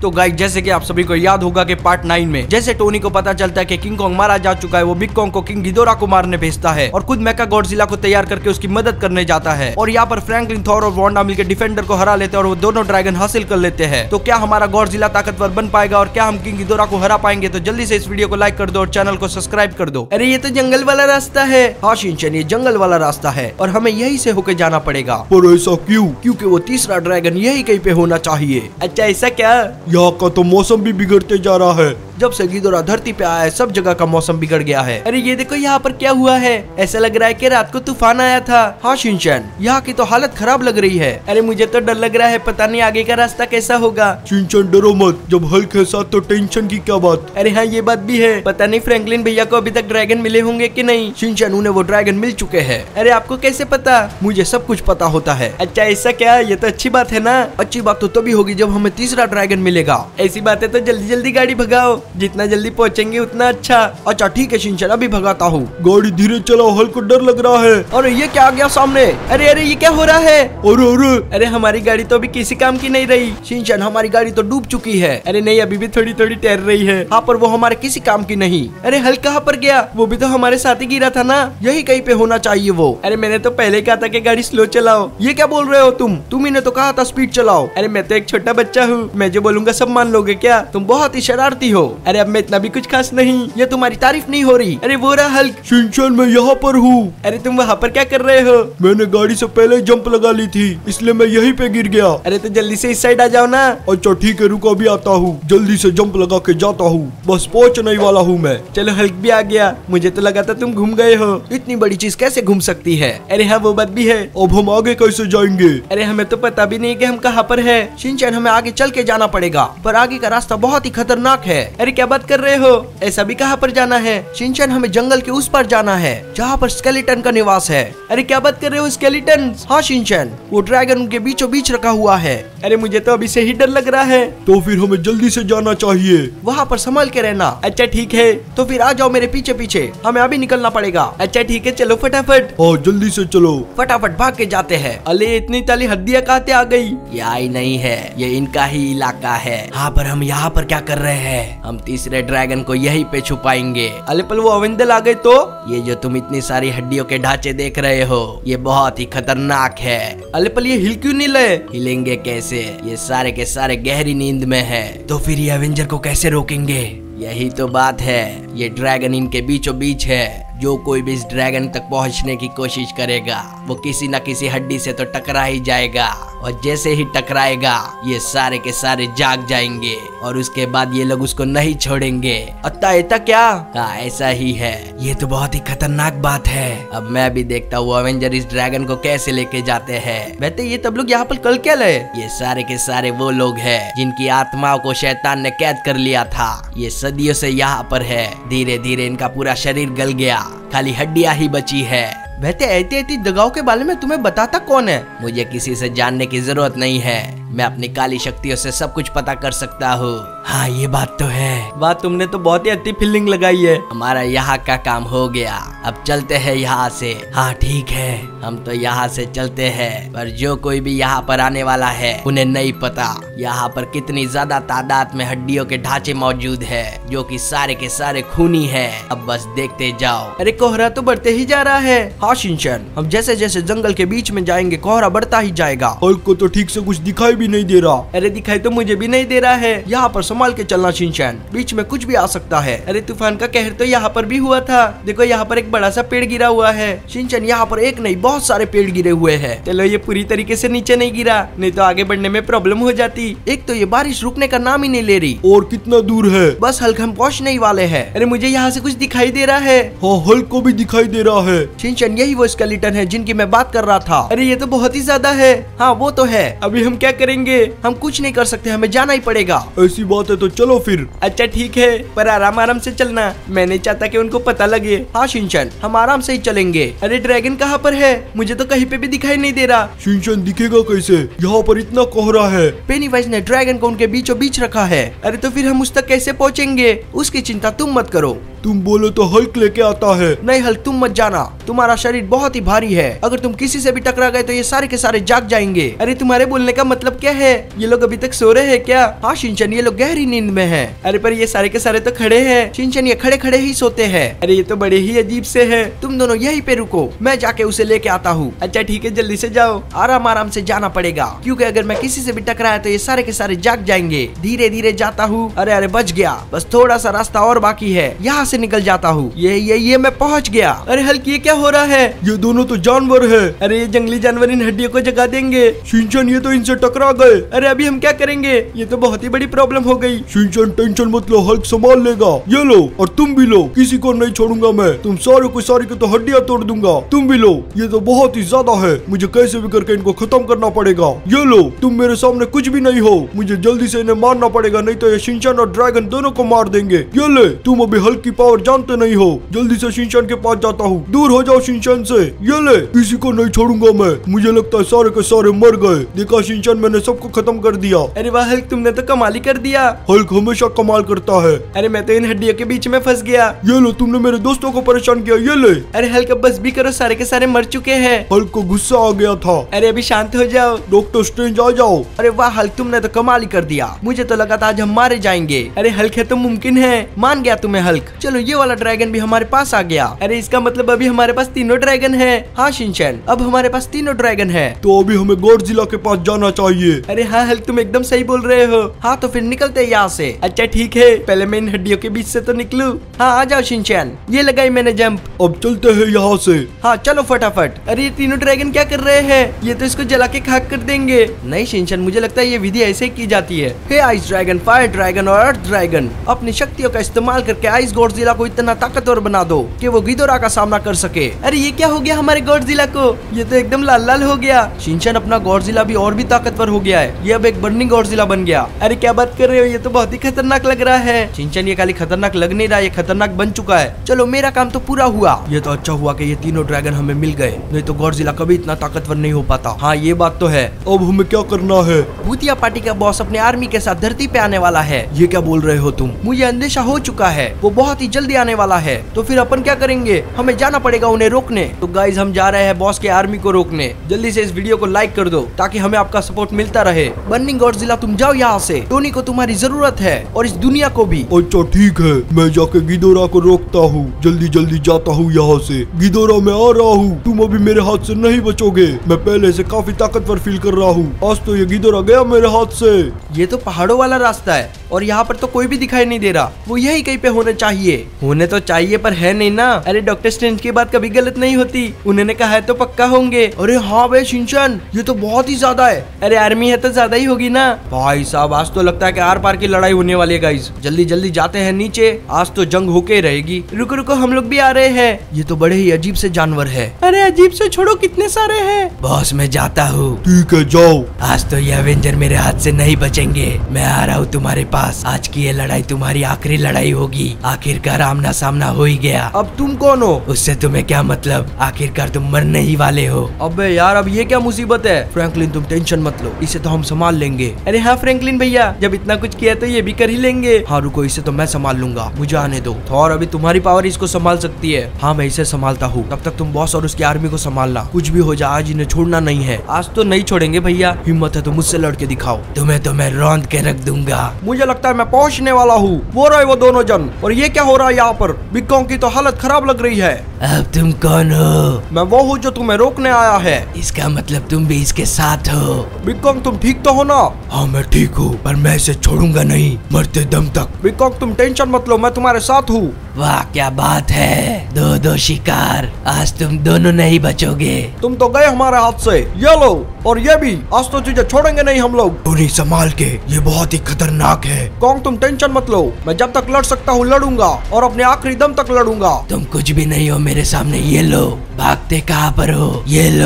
तो गाइस जैसे कि आप सभी को याद होगा कि पार्ट 9 में जैसे टोनी को पता चलता है कि किंग कॉन्ग मारा जा चुका है, वो बिग कॉन्ग को किंग घिदोरा को मारने भेजता है और खुद मेका गॉडजिला को तैयार करके उसकी मदद करने जाता है। और यहाँ पर फ्रैंकलिन, थॉर और वांडा मिलकर डिफेंडर को हरा लेते हैं और वो दोनों ड्रैगन हासिल कर लेते हैं। तो क्या हमारा गॉडजिला ताकतवर बन पाएगा और क्या हम किंग घिदोरा को हरा पाएंगे? तो जल्दी से इस वीडियो को लाइक कर दो और चैनल को सब्सक्राइब कर दो। अरे ये तो जंगल वाला रास्ता है। हाँ शिनचैन, ये जंगल वाला रास्ता है और हमें यही से होकर जाना पड़ेगा। पर ऐसा क्यों? क्योंकि वो तीसरा ड्रैगन यही कहीं पे होना चाहिए। अच्छा ऐसा क्या? यहाँ का तो मौसम भी बिगड़ते जा रहा है। जब से घिदोरा धरती पे आया है सब जगह का मौसम बिगड़ गया है। अरे ये देखो यहाँ पर क्या हुआ है, ऐसा लग रहा है कि रात को तूफान आया था। हाँ शिनचैन, यहाँ की तो हालत खराब लग रही है। अरे मुझे तो डर लग रहा है, पता नहीं आगे का रास्ता कैसा होगा। शिनचैन डरो मत, जब हल्क है साथ तो टेंशन की क्या बात। अरे हाँ ये बात भी है, पता नहीं फ्रैंकलिन भैया को अभी तक ड्रैगन मिले होंगे कि नहीं। शिनचैन उन्हें वो ड्रैगन मिल चुके हैं। अरे आपको कैसे पता? मुझे सब कुछ पता होता है। अच्छा ऐसा क्या? ये तो अच्छी बात है ना। अच्छी बात तो तभी होगी जब हमें तीसरा ड्रैगन मिलेगा। ऐसी बात है तो जल्दी जल्दी गाड़ी भगाओ, जितना जल्दी पहुंचेंगे उतना अच्छा। अच्छा ठीक है शिनचैन, अभी भगाता हूँ। गाड़ी धीरे चलाओ, हल्क को डर लग रहा है। अरे ये क्या आ गया सामने? अरे अरे ये क्या हो रहा है? अरे अरे हमारी गाड़ी तो अभी किसी काम की नहीं रही। शिनचैन हमारी गाड़ी तो डूब चुकी है। अरे नहीं, अभी भी थोड़ी थोड़ी तैर रही है। हाँ पर वो हमारे किसी काम की नहीं। अरे हल्क कहाँ पर गया? वो भी तो हमारे साथ ही गिरा था ना, यही कहीं पे होना चाहिए वो। अरे मैंने तो पहले कहा था कि गाड़ी स्लो चलाओ। ये क्या बोल रहे हो तुम ही ने तो कहा था स्पीड चलाओ। अरे मैं तो एक छोटा बच्चा हूँ, मैं जो बोलूंगा सब मान लोगे क्या? तुम बहुत ही शरारती हो। अरे अब मैं इतना भी कुछ खास नहीं, ये तुम्हारी तारीफ नहीं हो रही। अरे वो रहा हल्क। शिनचैन मैं यहाँ पर हूँ। अरे तुम वहाँ पर क्या कर रहे हो? मैंने गाड़ी से पहले जंप लगा ली थी, इसलिए मैं यहीं पे गिर गया। अरे तो जल्दी से इस साइड आ जाओ ना। अच्छा ठीक है, रुको अभी आता हूँ। जल्दी से जंप लगा के जाता हूँ, बस पहुँचने ही वाला हूँ मैं। चलो हल्क भी आ गया, मुझे तो लगा था तुम घूम गए हो। इतनी बड़ी चीज कैसे घूम सकती है? अरे हाँ वो बात भी है। अब हम आगे कैसे जाएंगे? अरे हमें तो पता भी नहीं कि हम कहाँ पर है। शिनचैन हमें आगे चल के जाना पड़ेगा, पर आगे का रास्ता बहुत ही खतरनाक है। अरे क्या बात कर रहे हो? ऐसा भी कहाँ पर जाना है? शिनचैन हमें जंगल के उस पर जाना है जहाँ पर स्केलेटन का निवास है। अरे क्या बात कर रहे हो? स्केलेटन? हाँ शिनचैन, वो ड्रैगन उनके बीचों बीच रखा हुआ है। अरे मुझे तो अभी से ही डर लग रहा है। तो फिर हमें जल्दी से जाना चाहिए। वहाँ पर संभल के रहना। अच्छा ठीक है, तो फिर आ जाओ मेरे पीछे पीछे, हमें अभी निकलना पड़ेगा। अच्छा ठीक है चलो फटाफट। हाँ जल्दी से चलो, फटाफट भाग के जाते हैं। अरे इतनी ताली हड्डियाँ कहते आ गई। यहाँ ही नहीं है, ये इनका ही इलाका है। हाँ पर हम यहाँ पर क्या कर रहे हैं? हम तीसरे ड्रैगन को यहीं पे छुपाएंगे। अले पल वो अविंदल आ गए तो? ये जो तुम इतनी सारी हड्डियों के ढांचे देख रहे हो, ये बहुत ही खतरनाक है। अले पल ये हिल क्यों नहीं ले? हिलेंगे कैसे? ये सारे के सारे गहरी नींद में है, तो फिर ये एवेंजर को कैसे रोकेंगे? यही तो बात है, ये ड्रैगन इनके बीचों बीच है। जो कोई भी इस ड्रैगन तक पहुंचने की कोशिश करेगा वो किसी न किसी हड्डी से तो टकरा ही जाएगा, और जैसे ही टकराएगा ये सारे के सारे जाग जाएंगे और उसके बाद ये लोग उसको नहीं छोड़ेंगे। अत्ता क्या? हाँ ऐसा ही है। ये तो बहुत ही खतरनाक बात है। अब मैं भी देखता हूँ एवेंजर इस ड्रैगन को कैसे लेके जाते हैं। वैसे ये तब लोग यहाँ पर कल क्या लाए? ये सारे के सारे वो लोग हैं जिनकी आत्माओं को शैतान ने कैद कर लिया था। ये सदियों से यहाँ पर है, धीरे धीरे इनका पूरा शरीर गल गया, खाली हड्डियां ही बची है। वैसे ऐसी जगहों के बारे में तुम्हें बताता कौन है? मुझे किसी से जानने की जरूरत नहीं है, मैं अपनी काली शक्तियों से सब कुछ पता कर सकता हूँ। हाँ ये बात तो है। बात तुमने तो बहुत ही अच्छी फीलिंग लगाई है। हमारा यहाँ का काम हो गया, अब चलते हैं यहाँ से। हाँ ठीक है, हम तो यहाँ से चलते हैं, पर जो कोई भी यहाँ पर आने वाला है उन्हें नहीं पता यहाँ पर कितनी ज्यादा तादाद में हड्डियों के ढांचे मौजूद है, जो कि सारे के सारे खूनी है। अब बस देखते जाओ। अरे कोहरा तो बढ़ते ही जा रहा है। हाँ शिनचैन, हम जैसे जैसे जंगल के बीच में जाएंगे कोहरा बढ़ता ही जाएगा। हल्क को तो ठीक से कुछ दिखाई भी नहीं दे रहा। अरे दिखाई तो मुझे भी नहीं दे रहा है। यहाँ पर संभाल के चलना शिनचैन, बीच में कुछ भी आ सकता है। अरे तूफान का कहर तो यहाँ पर भी हुआ था। देखो यहाँ पर एक बड़ा सा पेड़ गिरा हुआ है। शिनचैन यहाँ पर एक नहीं बहुत सारे पेड़ गिरे हुए हैं। चलो ये पूरी तरीके से नीचे नहीं गिरा, नहीं तो आगे बढ़ने में प्रॉब्लम हो जाती। एक तो ये बारिश रुकने का नाम ही नहीं ले रही। और कितना दूर है? बस हल्क हम पहुँचने ही वाले हैं। अरे मुझे यहाँ से कुछ दिखाई दे रहा है। हाँ हल्क को भी दिखाई दे रहा है। शिनचैन यही वो स्केलेटन है जिनकी मैं बात कर रहा था। अरे ये तो बहुत ही ज्यादा है। हाँ वो तो है। अभी हम क्या करेंगे? हम कुछ नहीं कर सकते, हमें जाना ही पड़ेगा। ऐसी बात है तो चलो फिर। अच्छा ठीक है, पर आराम आराम से चलना, मैं नहीं चाहता कि उनको पता लगे। हाँ शिनचैन, हम आराम से ही चलेंगे। अरे ड्रैगन कहाँ पर है? मुझे तो कहीं पे भी दिखाई नहीं दे रहा। शिनचैन दिखेगा कैसे? यहाँ पर इतना कोहरा है। पेनीवाइज ने ड्रैगन को उनके बीचों बीच रखा है। अरे तो फिर हम उस तक कैसे पहुँचेंगे? उसकी चिंता तुम मत करो। तुम बोलो तो हल्क लेके आता है। नहीं हल्क, तुम मत जाना, तुम्हारा शरीर बहुत ही भारी है, अगर तुम किसी से भी टकरा गए तो ये सारे के सारे जाग जाएंगे। अरे तुम्हारे बोलने का मतलब क्या है? ये लोग अभी तक सो रहे हैं क्या? हाँ शिनचैन, ये लोग गहरी नींद में हैं। अरे पर ये सारे के सारे तो खड़े हैं। शिनचैन, ये खड़े खड़े ही सोते हैं। अरे ये तो बड़े ही अजीब से है। तुम दोनों यहीं पे रुको, मैं जाके उसे लेके आता हूँ। अच्छा ठीक है, जल्दी से जाओ, आराम आराम से जाना पड़ेगा, क्योंकि अगर मैं किसी से भी टकराया तो ये सारे के सारे जाग जाएंगे। धीरे धीरे जाता हूँ। अरे अरे बच गया, बस थोड़ा सा रास्ता और बाकी है, यहाँ से निकल जाता हूँ। ये मैं पहुँच गया। अरे हल्क, ये क्या हो रहा है? ये दोनों तो जानवर है। अरे ये जंगली जानवर इन हड्डियों को जगा देंगे। शिनचैन, ये तो इनसे टकरा गए। अरे अभी हम क्या करेंगे? ये तो बहुत ही बड़ी प्रॉब्लम हो गई। शिनचैन टेंशन मत लो, हल्क संभाल लेगा। ये लो, और तुम भी लो, किसी को नहीं छोड़ूंगा मैं। तुम सारे को सारी को तो हड्डियां तोड़ दूंगा। तुम भी लो, ये तो बहुत ही ज्यादा है, मुझे कैसे भी करके इनको खत्म करना पड़ेगा। ये लो, तुम मेरे सामने कुछ भी नहीं हो, मुझे जल्दी से इन्हें मारना पड़ेगा, नहीं तो ये शिनचैन और ड्रैगन दोनों को मार देंगे। ये ले, तुम अभी हल्क की पावर जानते नहीं हो। जल्दी से शिनचैन के पास जाता हूँ, दूर हो जाओ शिनचैन से। ये ले, किसी को नहीं छोड़ूंगा मैं। मुझे लगता है सारे के सारे मर गए। देखा शिनचैन, मैंने सबको खत्म कर दिया। अरे वाह हल्क, तुमने तो कमाल ही कर दिया। हल्क हमेशा कमाल करता है। अरे मैं तो इन हड्डियों के बीच में फंस गया। ये लो, तुमने मेरे दोस्तों को परेशान किया। ये ले। अरे हल्क, अब बस भी करो, सारे के सारे मर चुके हैं। हल्क को गुस्सा आ गया था। अरे अभी शांत हो जाओ। डॉक्टर स्ट्रेंज आ जाओ। अरे वाह हल्क, तुमने तो कमाल ही कर दिया, मुझे तो लगा था आज हम मारे जाएंगे। अरे हल्क, है तो मुमकिन है, मान गया तुम्हें हल्क। चलो ये वाला ड्रैगन भी हमारे पास आ गया। अरे इसका मतलब अभी हमारे पास तीनों ड्रैगन है। हाँ शिनचैन, अब हमारे पास तीनों ड्रैगन है। तो अभी हमें गॉडजिला के पास जाना चाहिए। अरे हाँ हल्क, तुम एकदम सही बोल रहे हो। हाँ तो फिर निकलते हैं यहाँ से। अच्छा ठीक है, पहले मैं इन हड्डियों के बीच से तो निकलूं। हाँ आ जाओ शिनचैन, ये लगाई मैंने जंप। अब चलते हैं यहाँ से। हाँ चलो फटाफट। अरे ये तीनों ड्रैगन क्या कर रहे हैं? ये तो इसको जला के खाक कर देंगे। नहीं शिनचैन, मुझे लगता है ये विधि ऐसे ही की जाती है। हे आइस ड्रैगन, फायर ड्रैगन और अर्थ ड्रैगन, अपनी शक्तियों का इस्तेमाल करके आइस गॉडजिला को इतना ताकतवर बना दो कि वो गिदोरा का सामना कर सके। अरे ये क्या हो गया हमारे गॉडजिला को? ये तो एकदम लाल लाल हो गया। शिनचैन, अपना गॉडजिला भी और भी ताकतवर हो गया है, ये अब एक बर्निंग गॉडजिला बन गया। अरे क्या बात कर रहे हो, ये तो बहुत ही खतरनाक लग रहा है। शिनचैन, ये खाली खतरनाक लग नहीं रहा, ये खतरनाक बन चुका है। चलो मेरा काम तो पूरा हुआ। ये तो अच्छा हुआ कि ये तीनों ड्रैगन हमें मिल गए, नहीं तो गॉडजिला कभी इतना ताकतवर नहीं हो पाता। हाँ ये बात तो है। अब हमें क्या करना है? भूतिया पार्टी का बॉस अपने आर्मी के साथ धरती पे आने वाला है। ये क्या बोल रहे हो तुम? मुझे अंदेशा हो चुका है, वो बहुत ही जल्दी आने वाला है। तो फिर अपन क्या करेंगे? हमें जाना पड़ेगा उन्हें रोकने। तो गाइज हम जा रहे हैं बॉस के आर्मी को रोकने। जल्दी से इस वीडियो को लाइक कर दो ताकि हमें आपका सपोर्ट मिलता रहे। बर्निंग गॉडजिला, तुम जाओ यहाँ से, टोनी को तुम्हारी जरूरत है और इस दुनिया को भी। अच्छा ठीक है, मैं जाके गिदोरा को रोकता हूँ। जल्दी जल्दी जाता हूँ यहाँ से। गिदोरा मैं आ रहा हूँ, तुम अभी मेरे हाथ से नहीं बचोगे। मैं पहले से काफी ताकतवर फील कर रहा हूँ। आज तो ये गिदोरा गया मेरे हाथ से। ये तो पहाड़ों वाला रास्ता है और यहाँ पर तो कोई भी दिखाई नहीं दे रहा। वो यही कहीं पे होने चाहिए, होने तो चाहिए पर है नहीं ना। अरे डॉक्टर स्ट्रेंज की बात कभी गलत नहीं होती, उन्होंने कहा है तो पक्का होंगे। अरे हाँ भाई शिनचैन, ये तो बहुत ही ज्यादा है। अरे आर्मी है तो ज्यादा ही होगी ना। भाई साहब, आज तो लगता है कि आर पार की लड़ाई होने वाली है गाइस। जल्दी जल्दी जाते हैं नीचे, आज तो जंग होके रहेगी। रुको रुको, हम लोग भी आ रहे हैं। ये तो बड़े ही अजीब से जानवर है। अरे अजीब से छोड़ो, कितने सारे हैं। बॉस मैं जाता हूँ। ठीक है जाओ। आज तो ये एवेंजर मेरे हाथ से नहीं बचेंगे। मैं आ रहा हूँ तुम्हारे पास। आज की ये लड़ाई तुम्हारी आखिरी लड़ाई होगी। आखिरकार आमना सामना हो ही गया। अब तुम कौन हो? उससे तुम्हें क्या मतलब? आखिरकार तुम मरने ही वाले हो। अबे यार, अब ये क्या मुसीबत है? फ्रैंकलिन तुम टेंशन मत लो, इसे तो हम संभाल लेंगे। अरे हाँ फ्रैंकलिन भैया, जब इतना कुछ किया तो ये भी कर ही लेंगे। हाँ रुको, इसे तो मैं संभाल लूंगा, मुझे आने दो। थॉर, अभी तुम्हारी पावर इसको संभाल सकती है। हाँ मैं इसे संभालता हूँ, तब तक तुम बॉस और उसकी आर्मी को संभालना। कुछ भी हो जाए आज इन्हें छोड़ना नहीं है। आज तो नहीं छोड़ेंगे भैया, हिम्मत है तो मुझसे लड़ के दिखाओ। तुम्हें तो मैं रौंद के रख दूंगा। मुझे लगता है मैं पहुंचने वाला हूँ। वो रहे वो दोनों जन। और ये क्या हो रहा है यहाँ पर? बिग कॉन्ग की तो हालत खराब लग रही है। अब तुम कौन हो? मैं वो हूँ जो तुम्हें रोकने आया है। इसका मतलब तुम भी इसके साथ हो? बिग कॉन्ग तुम ठीक तो हो ना? हाँ मैं ठीक हूँ, पर मैं इसे छोड़ूंगा नहीं, मरते दम तक। बिग कॉन्ग तुम टेंशन मत लो, मैं तुम्हारे साथ हूँ। वाह क्या बात है, दो दो शिकार, आज तुम दोनों नहीं बचोगे। तुम तो गए हमारे हाथ से, ये लो और ये भी, आज तो तुझे छोड़ेंगे नहीं हम लोग। टोनी संभाल के, ये बहुत ही खतरनाक है। कॉन्ग तुम टेंशन मत लो, मैं जब तक लड़ सकता हूँ लड़ूंगा और अपने आखिरी दम तक लड़ूंगा। तुम कुछ भी नहीं हो मेरे सामने, ये लो। भागते कहाँ पर हो? ये लो।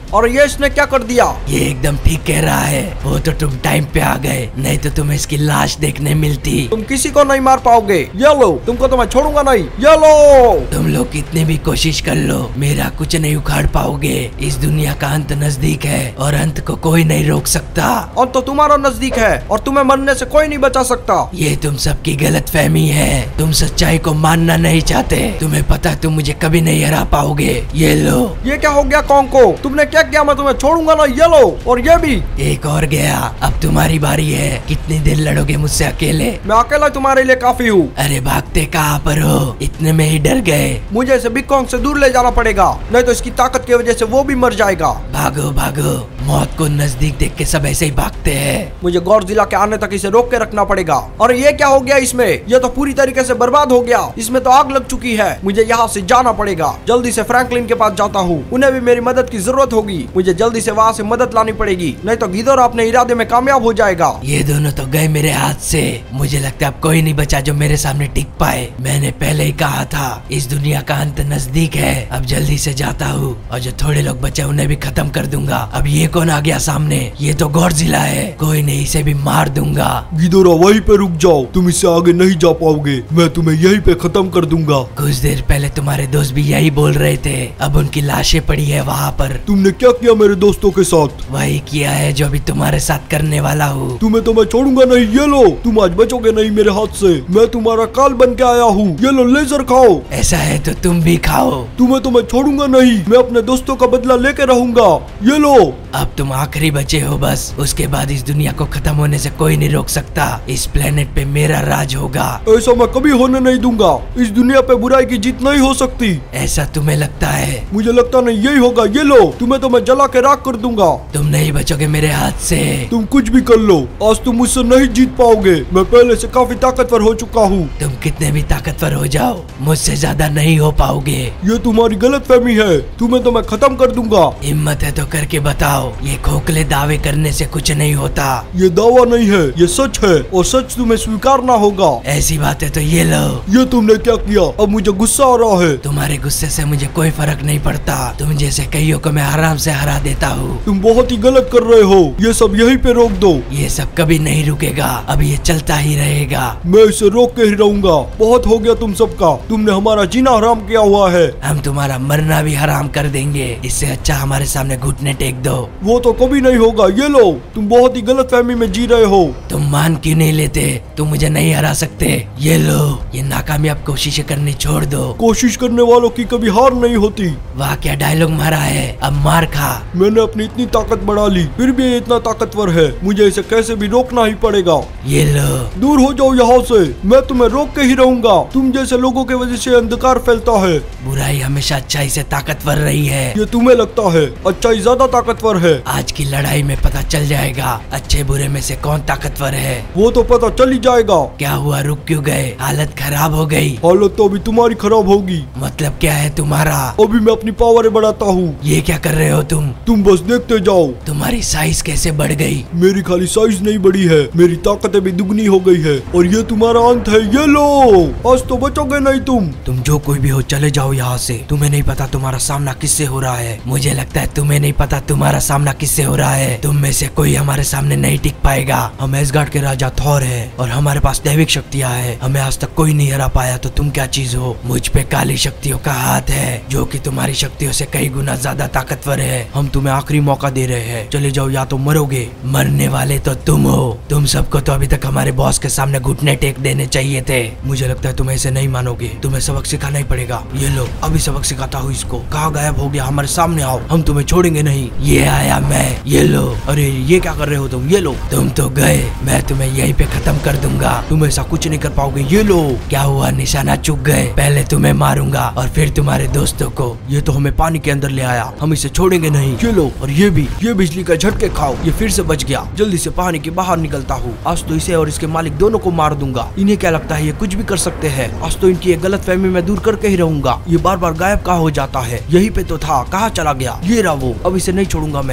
और ये इसने क्या कर दिया? ये एकदम ठीक कह रहा है, वो तो तुम टाइम पे आ गए, नहीं तो तुम्हें इसकी लाश देखने मिलती। तुम किसी को नहीं मार पाओगे, ये लो, तुमको तो मैं छोड़ूंगा नहीं, ये लो। तुम लोग कितने भी कोशिश कर लो, मेरा कुछ नहीं उखाड़ पाओगे। इस दुनिया का अंत नजदीक है और अंत को कोई नहीं रोक सकता। अंत तो तुम्हारा नजदीक है और तुम्हें मरने से कोई नहीं बचा सकता। ये तुम सबकी गलतफहमी है, तुम सच्चाई को मानना नहीं चाहते। तुम्हें पता तुम मुझे कभी नहीं हरा पाओगे। ये लो। ये क्या हो गया कॉन्को? तुमने क्या किया? मैं तुम्हें छोड़ूंगा ना, ये लो, और ये भी। एक और गया, अब तुम्हारी बारी है। कितनी देर लड़ोगे मुझसे अकेले? मैं अकेला तुम्हारे लिए काफी हूँ। अरे भागते कहाँ पर हो? इतने में ही डर गए। मुझे इसे बिग कॉन्ग से दूर ले जाना पड़ेगा, नहीं तो इसकी ताकत की वजह से वो भी मर जाएगा। भागो भागो, मौत को नजदीक देख के सब ऐसे ही भागते हैं। मुझे गॉडजिला के आने तक इसे रोक के रखना पड़ेगा। और ये क्या हो गया इसमें? ये तो पूरी तरीके से बर्बाद हो गया, इसमें तो आग लग चुकी है। मुझे यहाँ से जाना पड़ेगा। जल्दी से फ्रैंकलिन के पास जाता हूँ, उन्हें भी मेरी मदद की जरूरत होगी। मुझे जल्दी से वहाँ से मदद लानी पड़ेगी, नहीं तो गिदोरा अपने इरादे में कामयाब हो जाएगा। ये दोनों तो गए मेरे हाथ से। मुझे लगता है अब कोई नहीं बचा जो मेरे सामने टिक पाए। मैंने पहले ही कहा था, इस दुनिया का अंत नजदीक है। अब जल्दी से जाता हूँ और जो थोड़े लोग बचे उन्हें भी खत्म कर दूंगा। अब ये कौन आ गया सामने? ये तो गॉडजिला है। कोई नहीं, इसे भी मार दूंगा। गिदोरा वहीं पे रुक जाओ, तुम इससे आगे नहीं जा पाओगे। मैं तुम्हें यहीं पे खत्म कर दूंगा। कुछ देर पहले तुम्हारे दोस्त भी यही बोल रहे थे। अब उनकी लाशें पड़ी है वहाँ पर। तुमने क्या किया मेरे दोस्तों के साथ? वही किया है जो अभी तुम्हारे साथ करने वाला हूँ। तुम्हें तो मैं छोड़ूंगा नहीं। ये लो, तुम आज बचोगे नहीं मेरे हाथ से। मैं तुम्हारा काल बन के आया हूँ। ये लो, लेजर खाओ। ऐसा है तो तुम भी खाओ। तुम्हें तो मैं छोड़ूंगा नहीं। मैं अपने दोस्तों का बदला लेके रहूंगा। ये लो। अब तुम आखिरी बचे हो बस। उसके बाद इस दुनिया को खत्म होने से कोई नहीं रोक सकता। इस प्लेनेट पे मेरा राज होगा। ऐसा मैं कभी होने नहीं दूंगा। इस दुनिया पे बुराई की जीत नहीं हो सकती। ऐसा तुम्हें लगता है? मुझे लगता नहीं यही होगा। ये लो, तुम्हें तो मैं जला के राख कर दूंगा। तुम नहीं बचोगे मेरे हाथ से। तुम कुछ भी कर लो, आज तुम मुझसे नहीं जीत पाओगे। मैं पहले से काफी ताकतवर हो चुका हूँ। तुम कितने भी ताकतवर हो जाओ, मुझसे ज्यादा नहीं हो पाओगे। ये तुम्हारी गलतफहमी है। तुम्हें तो मैं खत्म कर दूंगा। हिम्मत है तो करके बताओ। ये खोखले दावे करने से कुछ नहीं होता। ये दावा नहीं है, ये सच है, और सच तुम्हें स्वीकारना होगा। ऐसी बात है तो ये लो। ये तुमने क्या किया? अब मुझे गुस्सा आ रहा है। तुम्हारे गुस्से से मुझे कोई फर्क नहीं पड़ता। तुम जैसे कईयों को मैं आराम से हरा देता हूँ। तुम बहुत ही गलत कर रहे हो। ये सब यहीं पे रोक दो। ये सब कभी नहीं रुकेगा, अब ये चलता ही रहेगा। मैं इसे रोक के ही रहूंगा। बहुत हो गया तुम सबका। तुमने हमारा जीना हराम किया हुआ है। हम तुम्हारा मरना भी हराम कर देंगे। इससे अच्छा हमारे सामने घुटने टेक दो। वो तो कभी नहीं होगा। ये लो, तुम बहुत ही गलतफहमी में जी रहे हो। तुम मान क्यों नहीं लेते? तुम मुझे नहीं हरा सकते। ये लो, ये नाकामयाब कोशिशें करनी छोड़ दो। कोशिश करने वालों की कभी हार नहीं होती। वाह क्या डायलॉग मारा है। अब मार खा। मैंने अपनी इतनी ताकत बढ़ा ली, फिर भी ये इतना ताकतवर है। मुझे इसे कैसे भी रोकना ही पड़ेगा। ये लो। दूर हो जाओ यहाँ से। मैं तुम्हें रोक के ही रहूंगा। तुम जैसे लोगों की वजह से अंधकार फैलता है। बुराई हमेशा अच्छाई से ताकतवर रही है। ये तुम्हें लगता है अच्छाई ज्यादा ताकतवर है। आज की लड़ाई में पता चल जाएगा अच्छे बुरे में से कौन ताकतवर है। वो तो पता चल ही जाएगा। क्या हुआ, रुक क्यों गए? हालत खराब हो गई। हालत तो अभी तुम्हारी खराब होगी। मतलब क्या है तुम्हारा? अभी मैं अपनी पावर बढ़ाता हूँ। ये क्या कर रहे हो तुम बस देखते जाओ। तुम्हारी साइज कैसे बढ़ गई? मेरी खाली साइज नहीं बढ़ी है, मेरी ताकतें भी दुगनी हो गई है। और ये तुम्हारा अंत है। ये लो, आज तो बचोगे नहीं तुम जो कोई भी हो चले जाओ यहाँ से। तुम्हें नहीं पता तुम्हारा सामना किससे हो रहा है। मुझे लगता है तुम्हें नहीं पता तुम्हारा सामना किससे हो रहा है। तुम में से कोई हमारे सामने नहीं टिक पाएगा। हम एसगार्ड के राजा थॉर है और हमारे पास दैविक शक्तियाँ है। हमें आज तक कोई नहीं हरा पाया, तो तुम क्या चीज हो? मुझ पे काली शक्तियों का हाथ है, जो कि तुम्हारी शक्तियों से कई गुना ज्यादा ताकतवर है। हम तुम्हें आखिरी मौका दे रहे हैं, चले जाओ या तो मरोगे। मरने वाले तो तुम हो। तुम सबको तो अभी तक हमारे बॉस के सामने घुटने टेक देने चाहिए थे। मुझे लगता है तुम ऐसे नहीं मानोगे। तुम्हें सबक सिखाना ही पड़ेगा। ये लो, अभी सबक सिखाता हूँ इसको। कहाँ गायब हो गया? हमारे सामने आओ, हम तुम्हें छोड़ेंगे नहीं। ये आया मैं। ये लो। अरे ये क्या कर रहे हो तुम? ये लो। तुम तो गए, मैं तुम्हें यहीं पे खत्म कर दूंगा। तुम ऐसा कुछ नहीं कर पाओगे। ये लो। क्या हुआ, निशाना चूक गए? पहले तुम्हें मारूंगा और फिर तुम्हारे दोस्तों को। ये तो हमें पानी के अंदर ले आया, हम इसे छोड़ेंगे नहीं। ये लो, और ये भी। ये बिजली का झटके खाओ। ये फिर से बच गया। जल्दी से पानी के बाहर निकलता हूँ। आज तो इसे और इसके मालिक दोनों को मार दूंगा। इन्हें क्या लगता है ये कुछ भी कर सकते हैं? आज तो इनकी ये गलतफहमी मैं दूर करके ही रहूंगा। ये बार बार गायब कहाँ हो जाता है? यहीं पे तो था, कहाँ चला गया? ये रहा वो। अब इसे नहीं छोड़ूंगा मैं।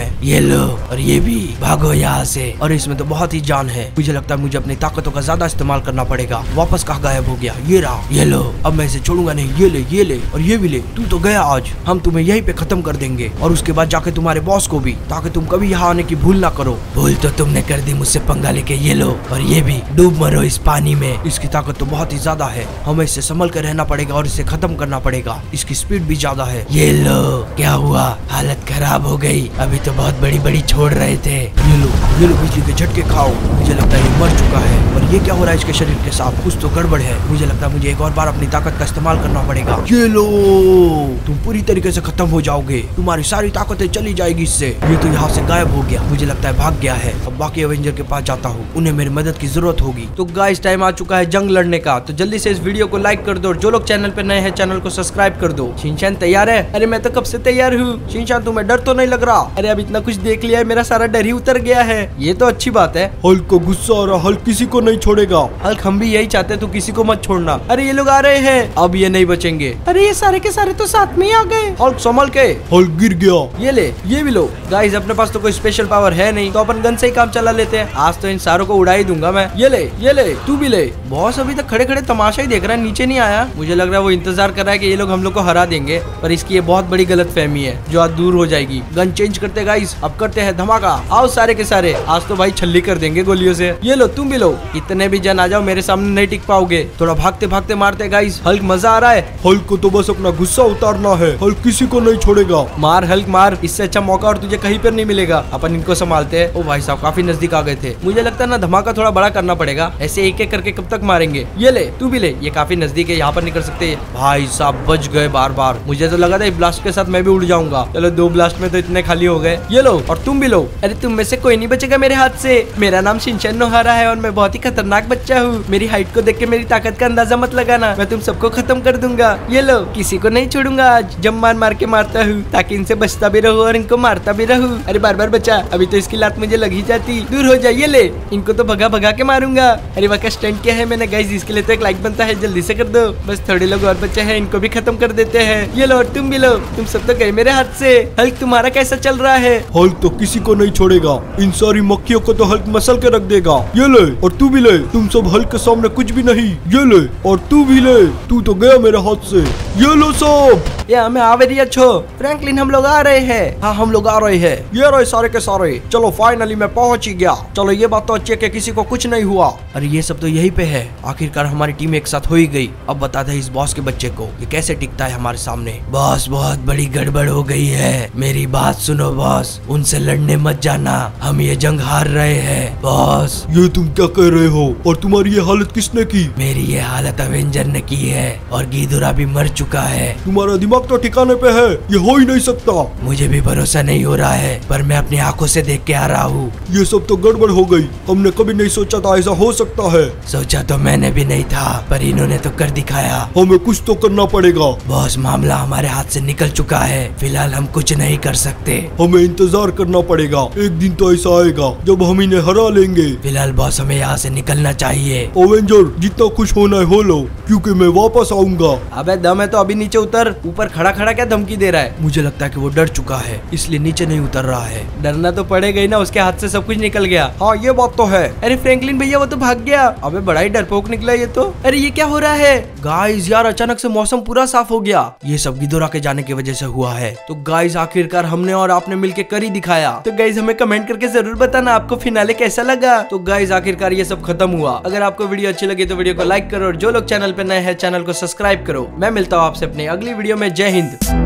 मैं। ये लो, और ये भी भागो यहाँ से। और इसमें तो बहुत ही जान है, मुझे लगता है मुझे अपनी ताकतों का ज्यादा इस्तेमाल करना पड़ेगा। वापस कहाँ गायब हो गया? ये रहा, ये लो। अब मैं इसे छोड़ूंगा नहीं। ये ले और ये भी ले। तू तो गया आज, हम तुम्हें यहीं पे खत्म कर देंगे और उसके बाद जाके तुम्हारे बॉस को भी, ताकि तुम कभी यहाँ आने की भूल ना करो। भूल तो तुमने कर दी मुझसे पंगा लेके। ये लो, और ये भी डूब मरो इस पानी में। इसकी ताकत तो बहुत ही ज्यादा है, हमें इससे संभल कर रहना पड़ेगा और इसे खत्म करना पड़ेगा। इसकी स्पीड भी ज्यादा है। ये लो, क्या हुआ? हालत खराब हो गई। अभी तो बहुत बड़ी छोड़ रहे थे। ये लो बिजली के झटके खाओ। मुझे लगता है ये मर चुका है। और ये क्या हो रहा है इसके शरीर के साथ? कुछ तो गड़बड़ है। मुझे लगता है मुझे एक और बार अपनी ताकत का इस्तेमाल करना पड़ेगा। ये लो, तुम पूरी तरीके से खत्म हो जाओगे, तुम्हारी सारी ताकतें चली जाएगी इससे। ये तो यहाँ से गायब हो गया, मुझे लगता है भाग गया है। अब बाकी एवेंजर के पास जाता हूँ, उन्हें मेरी मदद की जरूरत होगी। तो गाइस, टाइम आ चुका है जंग लड़ने का। तो जल्दी से इस वीडियो को लाइक कर दो और जो लोग चैनल पे नए हैं चैनल को सब्सक्राइब कर दो। शिनचैन तैयार है? अरे मैं तो कब से तैयार हूँ। शिनचैन, तुम्हें डर तो नहीं लग रहा? अरे अब इतना कुछ देख लिया है, मेरा सारा डर ही उतर गया है। ये तो अच्छी बात है। हल्क को गुस्सा आ रहा, हल्क किसी को नहीं छोड़ेगा। हल्क, हम भी यही चाहते, तू किसी को मत छोड़ना। अरे ये लोग आ रहे हैं, अब ये नहीं बचेंगे। अरे ये सारे के सारे तो साथ में ही आ गए। हल्क संभल के। हल्क गिर गया। ये ले, ये भी लो। गाइस, अपने पास तो कोई स्पेशल पावर है नहीं, तो अपन गन से ही काम चला लेते हैं। आज तो इन सारों को उड़ा ही दूंगा मैं। ये ले, तू भी ले। बॉस अभी तक खड़े खड़े तमाशा ही देख रहा है, नीचे नहीं आया। मुझे लग रहा है वो इंतजार कर रहा है कि ये लोग हम लोग को हरा देंगे, पर इसकी ये बहुत बड़ी गलतफहमी है जो आज दूर हो जाएगी। गन चेंज करते गाइस, अब करते हैं धमाका। आओ सारे के सारे, आज तो भाई छल्ली कर देंगे गोलियों से। ये लो, तुम भी लो। इतने भी जन आ जाओ, मेरे सामने नहीं टिक पाओगे। थोड़ा भागते भागते मारते गाइस। हल्क, मजा आ रहा है। हल्क को तो बस अपना गुस्सा उतारना है। हल्क किसी को नहीं छोड़ेगा। मार हल्क मार, इससे अच्छा मौका और तुझे कहीं पर नहीं मिलेगा। अपन इनको संभालते हैं। ओ भाई साहब, काफी नजदीक आ गए थे। मुझे लगता है ना धमाका थोड़ा बड़ा करना पड़ेगा, ऐसे एक एक करके कब तक मारेंगे। ये ले, तू भी ले। ये काफी नजदीक है, यहाँ पर नहीं कर सकते। भाई साहब बच गए बार बार। मुझे तो लगा था ब्लास्ट के साथ मैं भी उड़ जाऊंगा। चलो, 2 ब्लास्ट में तो इतने खाली हो गए। ये लो, और तुम भी लो। अरे तुम में से कोई नहीं बचेगा मेरे हाथ से। मेरा नाम शिनचैन नोहारा है और मैं बहुत ही खतरनाक बच्चा हूँ। मेरी हाइट को देख के मेरी ताकत का अंदाजा मत लगाना, मैं तुम सबको खत्म कर दूंगा। ये लो, किसी को नहीं छोड़ूंगा आज। जब मार के मारता हूँ, ताकि इनसे बचता भी रहूं और इनको मारता भी रहूं। अरे बार बार बचा, अभी तो इसकी लात मुझे लग ही जाती। दूर हो जाइए। ले, इनको तो भगा के मारूंगा। अरे वाह, स्टंट किया है मैंने गाइस, इसके लिए तो एक लाइक बनता है, जल्दी से कर दो। बस थोड़े लोग और बचे हैं, इनको भी खत्म कर देते हैं। ये लो, और तुम भी लो। तुम सब तो गए मेरे हाथ से। हल्क, तुम्हारा कैसा चल रहा है? हल्क तो किसी को नहीं छोड़ेगा, इन सारी मक्खियों को तो हल्क मसल के रख देगा। ये ले, और तू भी ले। तुम सब हल्क के सामने कुछ भी नहीं। ये ले, और तू भी ले। तू तो गया मेरे हाथ से। ये लो सब। ये हमें आवेरी अच्छो। फ्रैंकलिन, हम लोग आ रहे हैं। हाँ, हम लोग आ रहे हैं। ये रहे सारे के सारे। चलो, फाइनली मैं पहुंच ही गया। चलो, ये बात तो अच्छी है कि किसी को कुछ नहीं हुआ। अरे ये सब तो यहीं पे है। आखिरकार हमारी टीम एक साथ हो ही गई। अब बताते हैं इस बॉस के बच्चे को ये कैसे टिकता है हमारे सामने। बॉस, बहुत बड़ी गड़बड़ हो गई है। मेरी बात सुनो बॉस, उनसे लड़ने मत जाना, हम ये जंग हार रहे हैं। बॉस, ये तुम क्या कह रहे हो? और तुम्हारी ये हालत किसने की? मेरी ये हालत अवेंजर ने की है और गीदुरा भी मर चुका है। तुम्हारा दिमाग तो ठिकाने पे है, ये हो ही नहीं सकता। मुझे भी भरोसा नहीं हो रहा है, पर मैं अपनी आंखों से देख के आ रहा हूँ। ये सब तो गड़बड़ हो गई। हमने कभी नहीं सोचा था ऐसा हो सकता है। सोचा तो मैंने भी नहीं था, पर इन्होंने तो कर दिखाया। हमें कुछ तो करना पड़ेगा। बॉस, मामला हमारे हाथ से निकल चुका है, फिलहाल हम कुछ नहीं कर सकते। हमें इंतजार करना पड़ेगा, एक दिन तो ऐसा आएगा जब हम इन्हें हरा लेंगे। फिलहाल बॉस, हमें यहाँ से निकलना चाहिए। अवेंजर, जितना खुश होना है हो लो, क्योंकि मैं वापस आऊंगा। अबे दम है तो अभी नीचे उतर। ऊपर खड़ा खड़ा क्या धमकी दे रहा है? मुझे लगता है कि वो डर चुका है, इसलिए नीचे नहीं उतर रहा है। डरना तो पड़ेगा ही ना, उसके हाथ से सब कुछ निकल गया। हाँ, ये बात तो है। अरे फ्रैंकलिन भैया, वो तो भाग गया। अबे बड़ा ही डरपोक निकला ये तो। अरे ये क्या हो रहा है? गाइस यार, अचानक से मौसम पूरा साफ हो गया। ये सब गिदोरा के जाने की वजह से हुआ है। तो गाइस, आखिरकार हमने और आपने मिलके कर ही दिखाया। तो गाइस, हमें कमेंट करके जरूर बताना आपको फिनाले कैसा लगा। तो गाइस, आखिरकार ये सब खत्म हुआ। अगर आपको वीडियो अच्छी लगी तो वीडियो को लाइक करो और जो लोग चैनल पे नए हैं चैनल को सब्सक्राइब करो। मैं मिलता हूँ आपसे अपनी अगली वीडियो में। जय हिंद।